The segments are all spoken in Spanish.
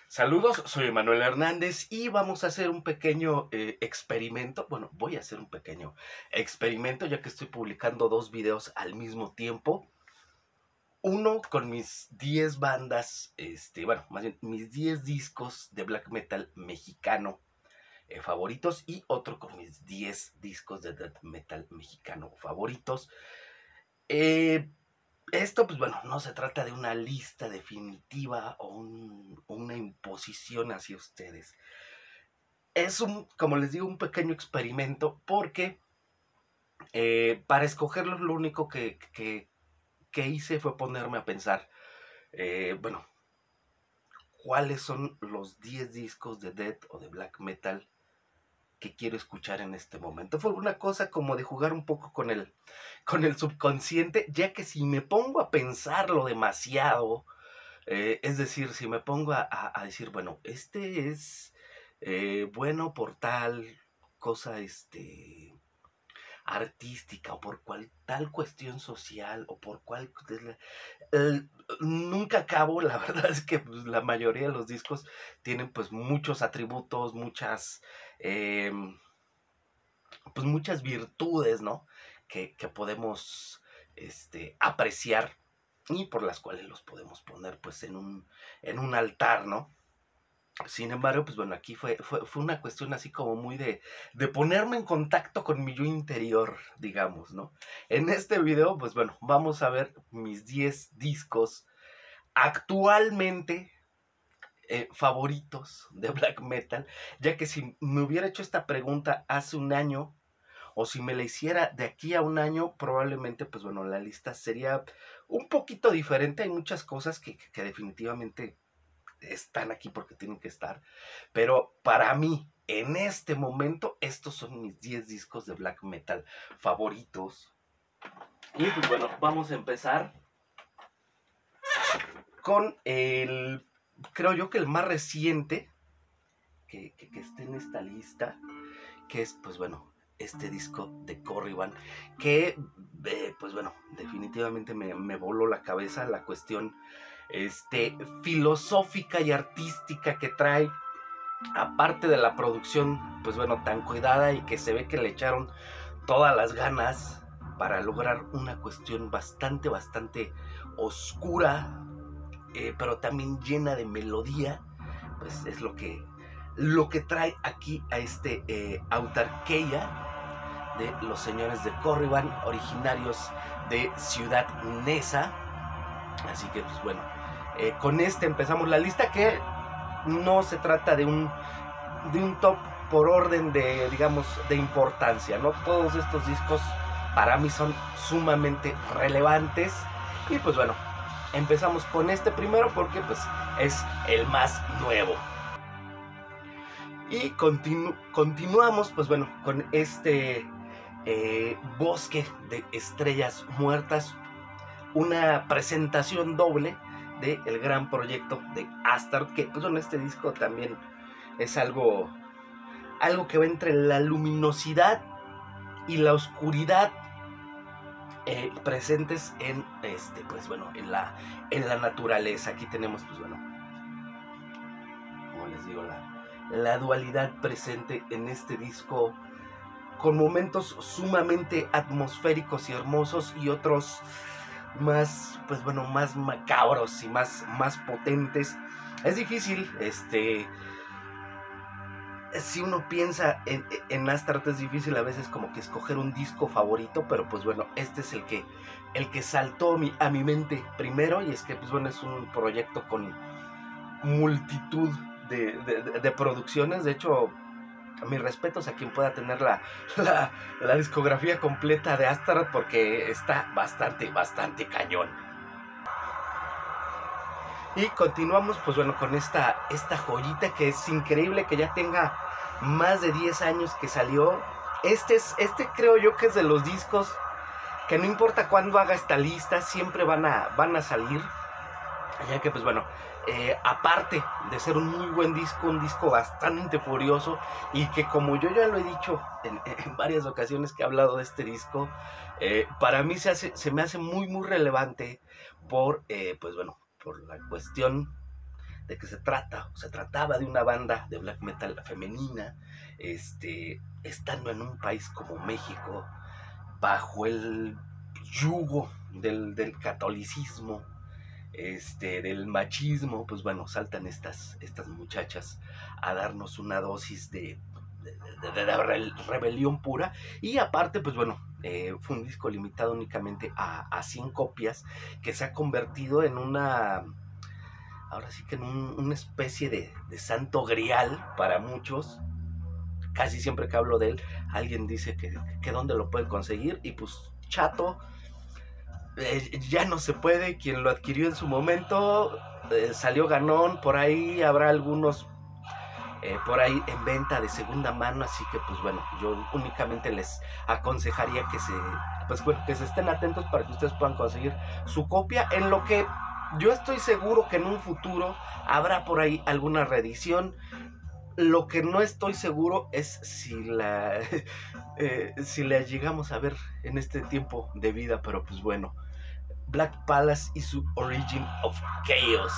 Saludos, soy Manuel Hernández y vamos a hacer un pequeño experimento. Bueno, voy a hacer un pequeño experimento ya que estoy publicando dos videos al mismo tiempo. Uno con mis 10 bandas, bueno, más bien mis 10 discos de black metal mexicano favoritos, y otro con mis 10 discos de death metal mexicano favoritos. Esto, pues bueno, no se trata de una lista definitiva o una imposición hacia ustedes. Es como les digo, un pequeño experimento porque para escogerlos lo único que hice fue ponerme a pensar, bueno, cuáles son los 10 discos de death o de black metal que quiero escuchar en este momento. Fue una cosa como de jugar un poco con el subconsciente, ya que si me pongo a pensarlo demasiado, es decir, si me pongo a decir, bueno, este es bueno por tal cosa artística, o por tal cuestión social, o por cual... nunca acabo. La verdad es que pues, la mayoría de los discos tienen pues muchos atributos, eh, pues muchas virtudes, ¿no? Que podemos apreciar y por las cuales los podemos poner pues en un altar, ¿no? Sin embargo, pues bueno, aquí fue una cuestión así como muy de ponerme en contacto con mi yo interior, digamos, ¿no? En este video, pues bueno, vamos a ver mis 10 discos actualmente favoritos de black metal, ya que si me hubiera hecho esta pregunta hace un año, o si me la hiciera de aquí a un año, probablemente, pues bueno, la lista sería un poquito diferente. Hay muchas cosas que definitivamente están aquí porque tienen que estar, pero para mí, en este momento, estos son mis 10 discos de black metal favoritos. Y pues bueno, vamos a empezar con creo yo que el más reciente que esté en esta lista, que es, pues bueno, este disco de Corriban, que, pues bueno, definitivamente me voló la cabeza la cuestión filosófica y artística que trae, aparte de la producción, pues bueno, tan cuidada, y que se ve que le echaron todas las ganas para lograr una cuestión bastante oscura, pero también llena de melodía. Pues es lo que trae aquí a Autarkeia de los señores de Corriban, originarios de Ciudad Neza. Así que pues bueno, con empezamos la lista, que no se trata de un top por orden de, digamos, de importancia, ¿no? Todos estos discos para mí son sumamente relevantes. Y pues bueno, empezamos con este primero porque pues es el más nuevo. Y continuamos, pues bueno, con Bosque de Estrellas Muertas, una presentación doble del gran proyecto de Astarte, que pues bueno, este disco también es algo que va entre la luminosidad y la oscuridad, presentes en pues bueno, en la naturaleza. Aquí tenemos, pues bueno, como les digo, la dualidad presente en este disco, con momentos sumamente atmosféricos y hermosos, y otros más, pues bueno, más macabros y más potentes. Es difícil, si uno piensa en Astarte, es difícil a veces como que escoger un disco favorito, pero pues bueno, este es el que saltó a mi mente primero. Y es que pues bueno, es un proyecto con multitud de producciones. De hecho, mis respetos a quien pueda tener la discografía completa de Astarte, porque está bastante cañón. Y continuamos, pues bueno, con esta joyita, que es increíble que ya tenga más de 10 años que salió. Creo yo que es de los discos que no importa cuándo haga esta lista, siempre van a salir. Ya que pues bueno, aparte de ser un muy buen disco, un disco bastante furioso, y que, como yo ya lo he dicho en varias ocasiones que he hablado de este disco, para mí se me hace muy relevante por, pues bueno, por la cuestión de que se trataba de una banda de black metal femenina, estando en un país como México, bajo el yugo del catolicismo, del machismo, pues bueno, saltan estas muchachas a darnos una dosis de rebelión pura. Y aparte, pues bueno, fue un disco limitado únicamente a 100 copias, que se ha convertido en ahora sí que en una especie de santo grial para muchos. Casi siempre que hablo de él, alguien dice que dónde lo pueden conseguir, y pues chato, ya no se puede. Quien lo adquirió en su momento salió ganón. Por ahí habrá algunos por ahí en venta de segunda mano, así que pues bueno, yo únicamente les aconsejaría que se estén atentos para que ustedes puedan conseguir su copia, en lo que yo estoy seguro que en un futuro habrá por ahí alguna reedición. Lo que no estoy seguro es si la llegamos a ver en este tiempo de vida, pero pues bueno, Black Palace y su Origin of Chaos.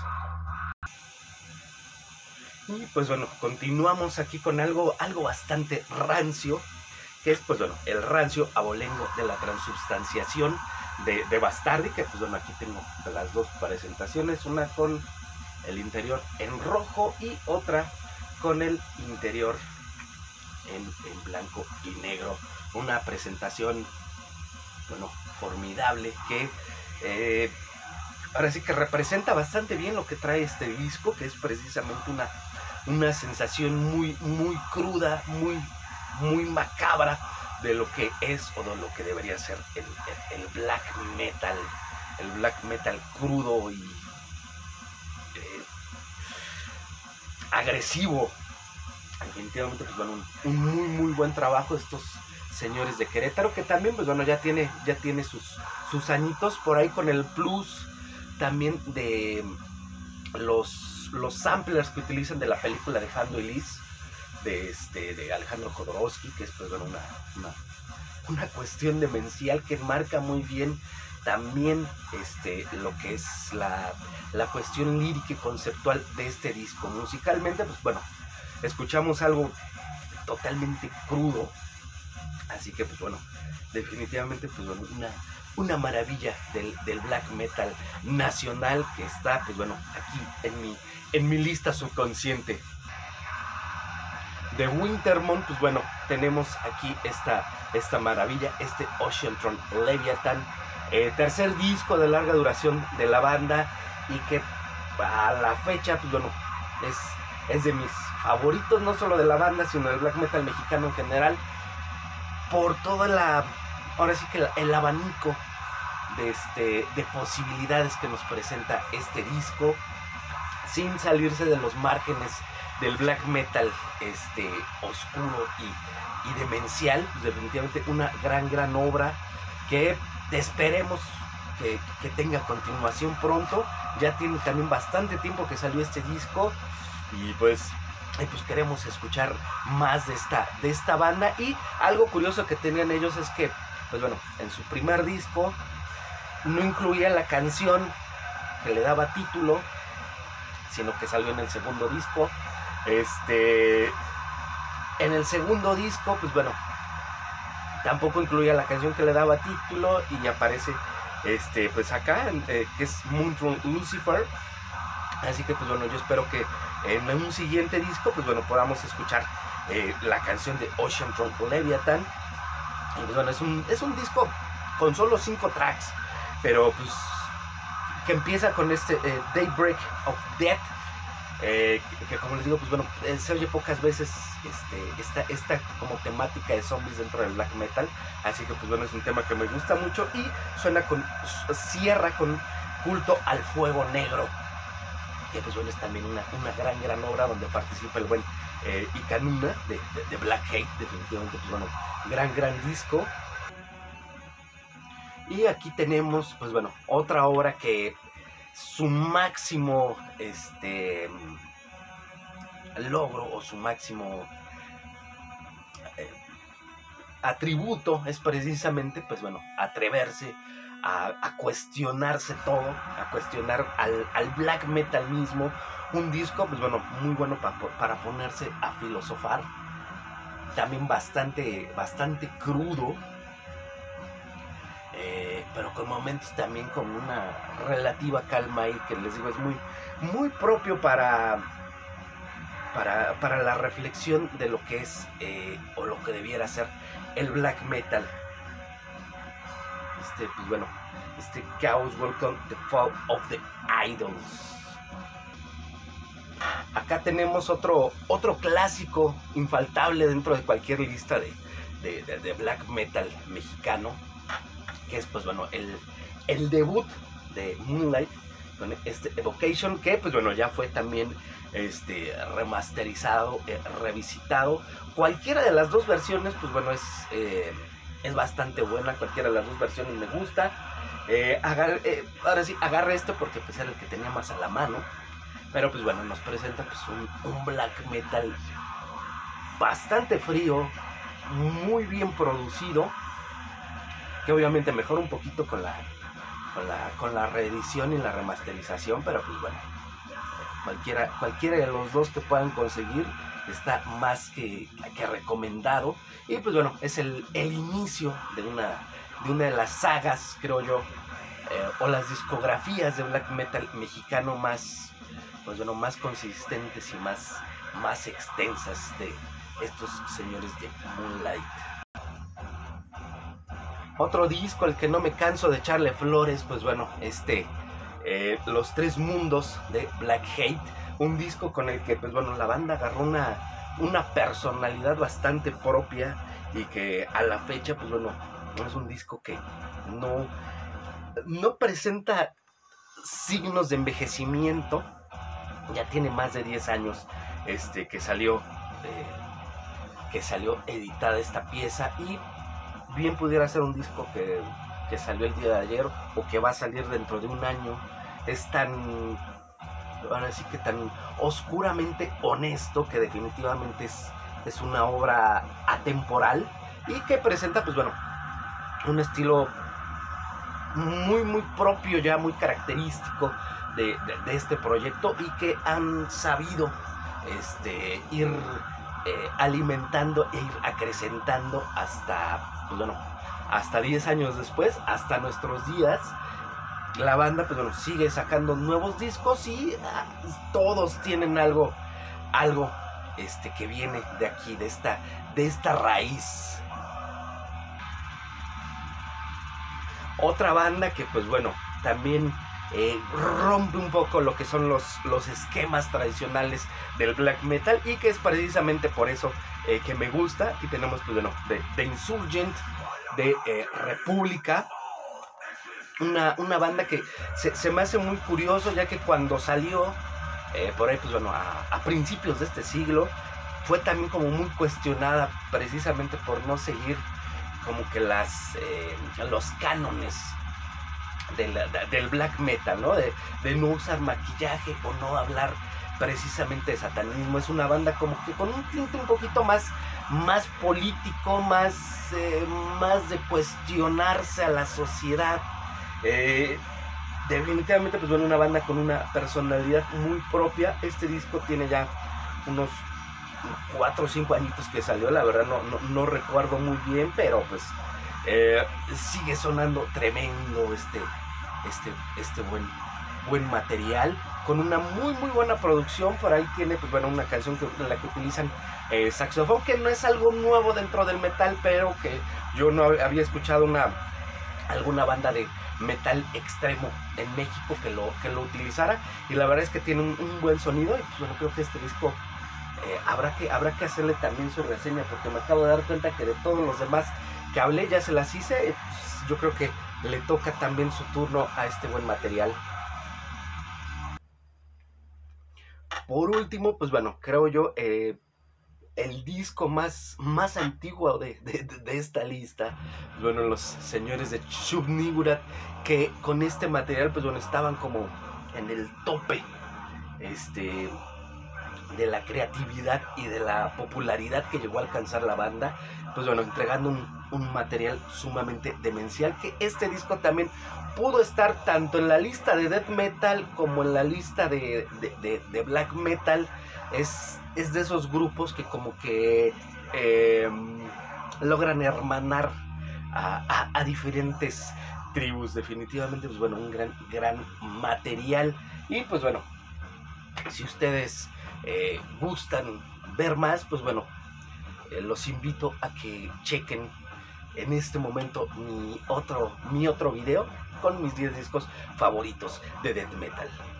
Y pues bueno, continuamos aquí con algo bastante rancio, que es pues bueno, el rancio abolengo de la transubstanciación de Bastardi, que pues bueno, aquí tengo las dos presentaciones, una con el interior en rojo y otra con el interior en blanco y negro. Una presentación, bueno, formidable, que ahora sí que representa bastante bien lo que trae este disco, que es precisamente una sensación muy, muy cruda, muy macabra de lo que es o de lo que debería ser el black metal. El black metal crudo y agresivo. Definitivamente, pues bueno, un muy buen trabajo de estos señores de Querétaro, que también, pues bueno, ya tiene sus añitos por ahí, con el plus también de los samplers que utilizan de la película de Fando y Liz, de Alejandro Jodorowsky, que es pues bueno, una cuestión demencial que marca muy bien también lo que es la cuestión lírica y conceptual de este disco. Musicalmente, pues bueno, escuchamos algo totalmente crudo, así que pues bueno, definitivamente pues bueno, una maravilla del black metal nacional, que está pues bueno aquí en mi lista subconsciente. De Wintermon, pues bueno, tenemos aquí esta maravilla, Oceantron Leviathan, tercer disco de larga duración de la banda, y que a la fecha pues bueno, es de mis favoritos, no solo de la banda, sino del black metal mexicano en general, por toda ahora sí que el abanico de posibilidades que nos presenta este disco, sin salirse de los márgenes del black metal oscuro y demencial. Pues definitivamente una gran obra que esperemos que tenga continuación pronto. Ya tiene también bastante tiempo que salió este disco, y pues queremos escuchar más de esta banda. Y algo curioso que tenían ellos es que pues bueno, en su primer disco no incluía la canción que le daba título, sino que salió en el segundo disco. En el segundo disco, pues bueno, tampoco incluía la canción que le daba título, y aparece pues acá, que es Moonthron Lucifer. Así que pues bueno, yo espero que en un siguiente disco pues bueno, podamos escuchar la canción de Oceantron Leviathan. Y pues bueno, es un disco con solo 5 tracks, pero pues que empieza con Daybreak of Death, que como les digo, pues bueno, se oye pocas veces esta como temática de zombies dentro del black metal. Así que pues bueno, es un tema que me gusta mucho, y cierra con Culto al Fuego Negro, que pues bueno, es también una gran obra donde participa el buen Ikanuna de Black Hate. Definitivamente pues bueno, gran disco. Y aquí tenemos pues bueno, otra obra que su máximo logro, o su máximo atributo, es precisamente pues bueno, atreverse a cuestionarse todo, a cuestionar al black metal mismo, Un disco, pues bueno, muy bueno para ponerse a filosofar. También bastante crudo, pero con momentos también con una relativa calma y que les digo es muy propio para la reflexión de lo que es o lo que debiera ser el black metal. Pues bueno, Chaos Welcome the Fall of the Idols. Acá tenemos otro clásico infaltable dentro de cualquier lista de black metal mexicano, que es pues bueno el debut de Moonlight con Evocation, que pues bueno ya fue también remasterizado, revisitado. Cualquiera de las dos versiones pues bueno es bastante buena, cualquiera de las dos versiones me gusta. Ahora sí, agarré esto porque pues era el que tenía más a la mano. Pero pues bueno, nos presenta pues un black metal bastante frío, muy bien producido, que obviamente mejora un poquito con la reedición y la remasterización, pero pues bueno, cualquiera de los dos que puedan conseguir está más que recomendado. Y pues bueno, es el inicio de una de las sagas, creo yo, o las discografías de black metal mexicano más consistentes y más extensas de estos señores de Moonlight. Otro disco al que no me canso de echarle flores, pues bueno, Los Tres Mundos de Black Hate, un disco con el que pues bueno la banda agarró una personalidad bastante propia y que a la fecha pues bueno es un disco que no presenta signos de envejecimiento. Ya tiene más de 10 años que salió editada esta pieza, y bien pudiera ser un disco que salió el día de ayer o que va a salir dentro de un año. Es ahora sí que tan oscuramente honesto que definitivamente es una obra atemporal y que presenta pues bueno un estilo muy propio, ya muy característico de este proyecto, y que han sabido ir alimentando e ir acrecentando hasta, pues bueno, hasta 10 años después, hasta nuestros días. La banda pues bueno sigue sacando nuevos discos y todos tienen algo que viene de aquí, de esta raíz. Otra banda que pues bueno también rompe un poco lo que son los esquemas tradicionales del black metal, y que es precisamente por eso que me gusta. Aquí tenemos pues bueno de Insurgent, de República, una banda que se me hace muy curioso, ya que cuando salió por ahí pues bueno a principios de este siglo fue también como muy cuestionada, precisamente por no seguir como que los cánones del black metal, ¿no? De no usar maquillaje o no hablar precisamente de satanismo. Es una banda como que con un tinte un poquito más político, más de cuestionarse a la sociedad. Definitivamente pues bueno, una banda con una personalidad muy propia. Este disco tiene ya unos 4 o 5 añitos que salió, la verdad no recuerdo muy bien, pero pues sigue sonando tremendo este buen material, con una muy buena producción. Por ahí tiene pues bueno una canción en la que utilizan saxofón, que no es algo nuevo dentro del metal, pero que yo no había escuchado alguna banda de metal extremo en México que lo utilizara, y la verdad es que tiene un buen sonido. Y pues bueno, creo que este disco habrá que hacerle también su reseña, porque me acabo de dar cuenta que de todos los demás que hablé ya se las hice. Pues yo creo que le toca también su turno a este buen material. Por último, pues bueno, creo yo el disco más antiguo de esta lista, pues bueno, los señores de Shub-Niggurath, que con este material pues bueno estaban como en el tope de la creatividad y de la popularidad que llegó a alcanzar la banda, pues bueno, entregando un material sumamente demencial, que este disco también pudo estar tanto en la lista de death metal como en la lista de black metal. Es de esos grupos que como que logran hermanar a diferentes tribus. Definitivamente, pues bueno, un gran material. Y pues bueno, si ustedes gustan ver más, pues bueno, los invito a que chequen en este momento mi otro video con mis 10 discos favoritos de death metal.